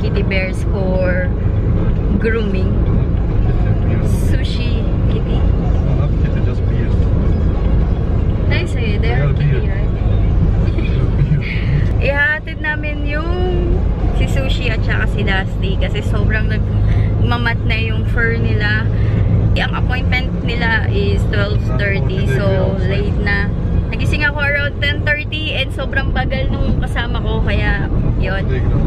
kitty bears for grooming. Sushi kitty. Not kitty, just beers. Nice eh, they are kitty, right? Ihatid namin yung si Sushi at saka si Dusty kasi sobrang nagmamat na yung fur nila. Ang appointment nila is 12:30, so late na. Nagising ako around 10:30 and sobrang bagal nung kasama ko, kaya yun.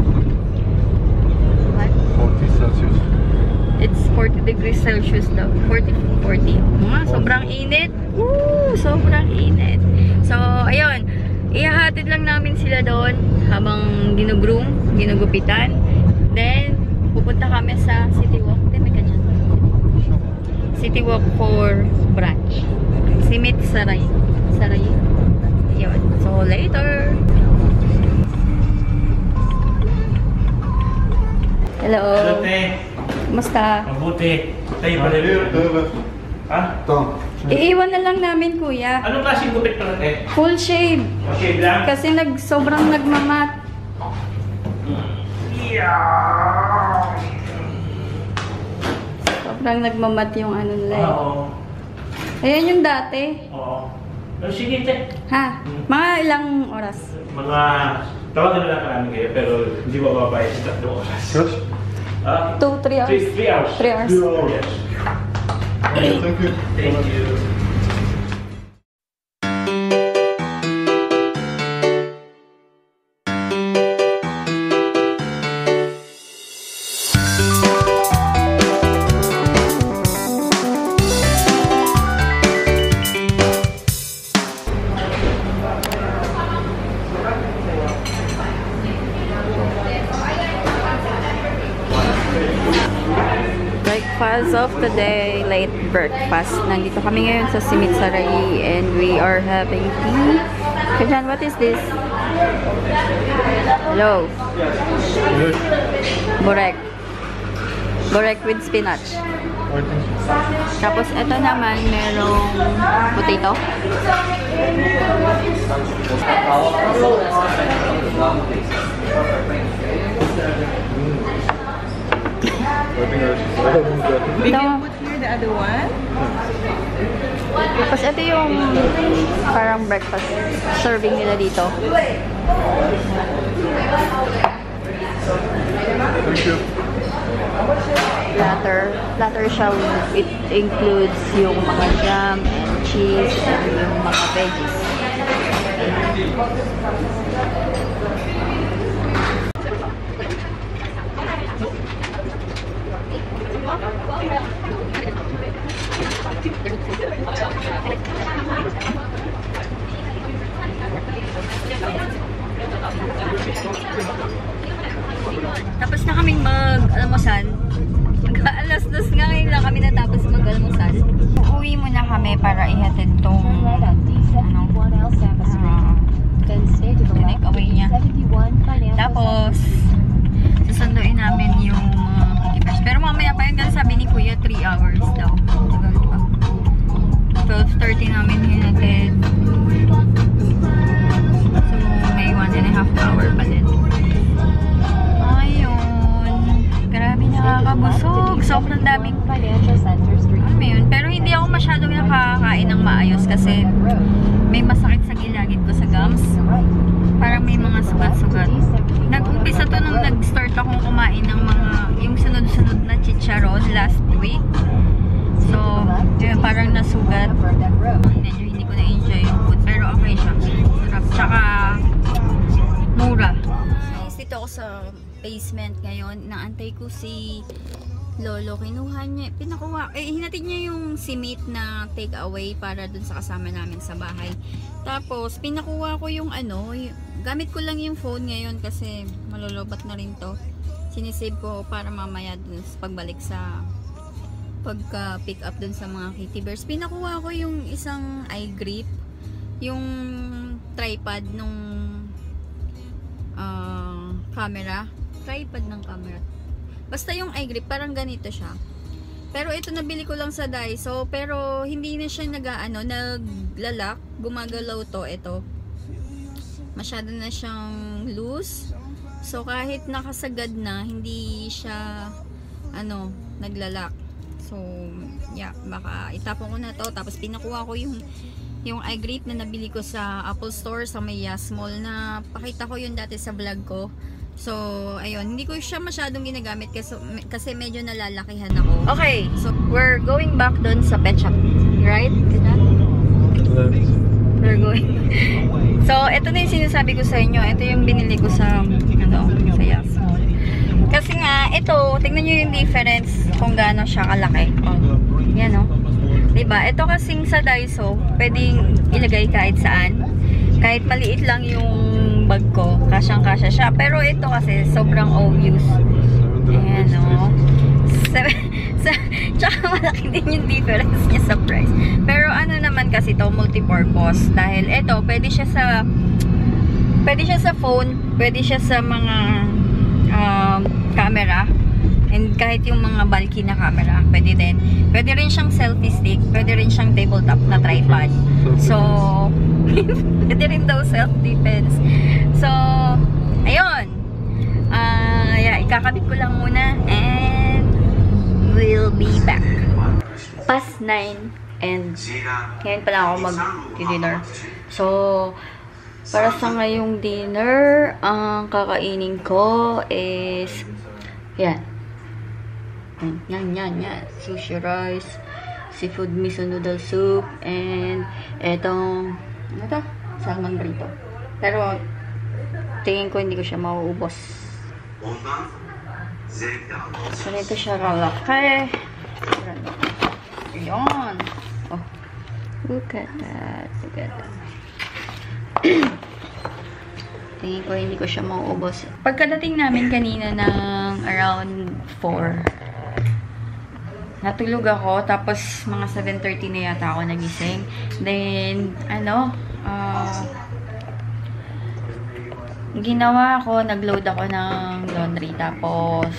What? 40 Celsius. It's 40 degrees Celsius daw. 40. Sobrang init. Woo! Sobrang init. So, ayun. Ihahatid lang namin sila doon habang ginugupitan. Then, pupunta kami sa City Walk. City Walk for branch. Simit Saray. Yun. So, later. Hello. Hello, te. Kumusta? Mabuti. Tayo pala Ha? Ito. Iiwan na lang namin, kuya. Anong klaseng gupit pala, te? Full shave. Shave lang? Kasi sobrang nagmamat. Sobrang nagmamat yung ano nila. Oo. Ayan yung dati. Oo. Pero sige, te. Ha? Mga ilang oras? Mga tawagan na lang namin kayo, pero hindi bababa yung 3 oras. Yes? 2-3 hours? 3 hours. 3 hours. 2 hours. Okay, thank you. Thank you. Breakfast of the day, late breakfast. Nandito kami ngayon sa Simit Saray and we are having tea. Kajan, what is this? Hello? Yes. Borek. Borek with spinach. Tapos ito naman, merong potato. We can put here the other one. Tapos ito yung parang breakfast serving nila dito. Thank you. Platter siya. It includes yung mga jam and cheese and yung mga veggies. Tapos na kaming mag-almusal. Mag-alas 2 nga ngayon lang kami natapos mag-almusal. Uuwi muna kami para ihatid tong take away niya. Tapos susunduin namin yung kitibers. Pero mamaya pa yun kasi sabi ni Kuya 3 hours daw. 12:30 namin hinatid. So may 1.5 hour pa din. Grabe, nakakabusog. Sobrang daming yun. Pero hindi ako masyadong nakakain ng maayos kasi may masakit sa gilagid ko sa gums. Parang may mga sugat-sugat. Nag-umpisa to nung nag-start akong kumain ng mga yung sunod-sunod na chicharon last week. So, yun, parang nasugat. Medyo hindi ko na-enjoy yung food. Pero okay siya. Sarap. Tsaka mura. Dito ako sa basement ngayon. Naantay ko si Lolo. Kinuha niya, hinatid niya yung simit na take away para dun sa kasama namin sa bahay. Tapos, pinakuha ko yung gamit ko lang yung phone ngayon kasi malolobat na rin to. Sinisave ko para mamaya dun sa pagbalik sa pagka-pick up dun sa mga kitty bears. Pinakuha ko yung isang eye grip, yung tripod nung camera. Tripod ng camera. Basta yung eye grip, parang ganito siya. Pero ito nabili ko lang sa Daiso. Pero hindi na siya naglalak. Gumagalaw to. Ito. Masyado na siyang loose. So, kahit nakasagad na, hindi siya, naglalak. So, yeah, baka itapon ko na to. Tapos, pinakuha ko yung iGrape na nabili ko sa Apple Store sa may Mall na pakita ko yun dati sa vlog ko. So, ayun, hindi ko siya masyadong ginagamit kasi medyo nalalakihan ako. Okay, so we're going back doon sa pet shop, right? We're going. So, ito na yung sinasabi ko sa inyo. Ito yung binili ko sa sa Mall. Kasi nga, ito, tingnan nyo yung difference kung gaano siya kalaki. Yan, no? Diba? Ito kasing sa Daiso, pwedeng ilagay kahit saan. Kahit maliit lang yung bag ko, kasyang-kasya siya. Pero ito kasi, sobrang obvious. Ayan, no? Tsaka malaki din yung difference niya sa price. Pero ano naman kasi to multi-purpose. Dahil ito, pwede siya sa phone, pwede siya sa mga camera. And kahit yung mga bulky na camera, pwede din. Pwede rin siyang selfie stick, pwede rin siyang tabletop na tripod. So, pwede rin daw self-defense. So, ayun. Yeah, ikakabit ko lang muna and we'll be back. Past 9 and ngayon pa lang ako mag-dinner. So, para sa ngayong dinner, ang kakainin ko is yan. Yan. Sushi rice, seafood miso noodle soup, and etong, ano to? Salmon burrito. Pero, tingin ko hindi ko siya mauubos. Ganito siya kalaki. Ayan. Oh. Look at that. Tingin ko hindi ko siya mauubos. Pagkadating namin kanina ng around 4, natulog ako, tapos mga 7:30 na yata ako nagising. Then, ginawa ko, nag-load ako ng laundry, tapos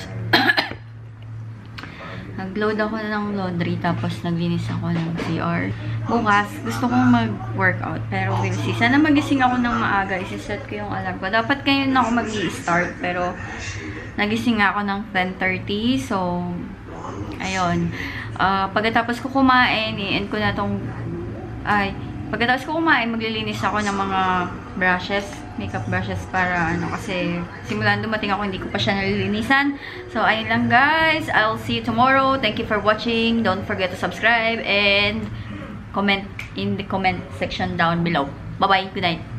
naglinis ako ng CR. Bukas, gusto kong mag-workout, pero we'll see. Sana magising ako ng maaga, isiset ko yung alarm ko. Dapat ngayon ako mag-i-start, pero nagising ako ng 10:30, so ayun. Pagkatapos ko kumain, i-end ko na tong pagkatapos ko kumain, maglilinis ako ng mga brushes, makeup brushes para kasi simulan dumating ako, hindi ko pa siya nalilinisan. So, ayun lang guys. I'll see you tomorrow. Thank you for watching. Don't forget to subscribe and comment in the comment section down below. Bye-bye. Good night.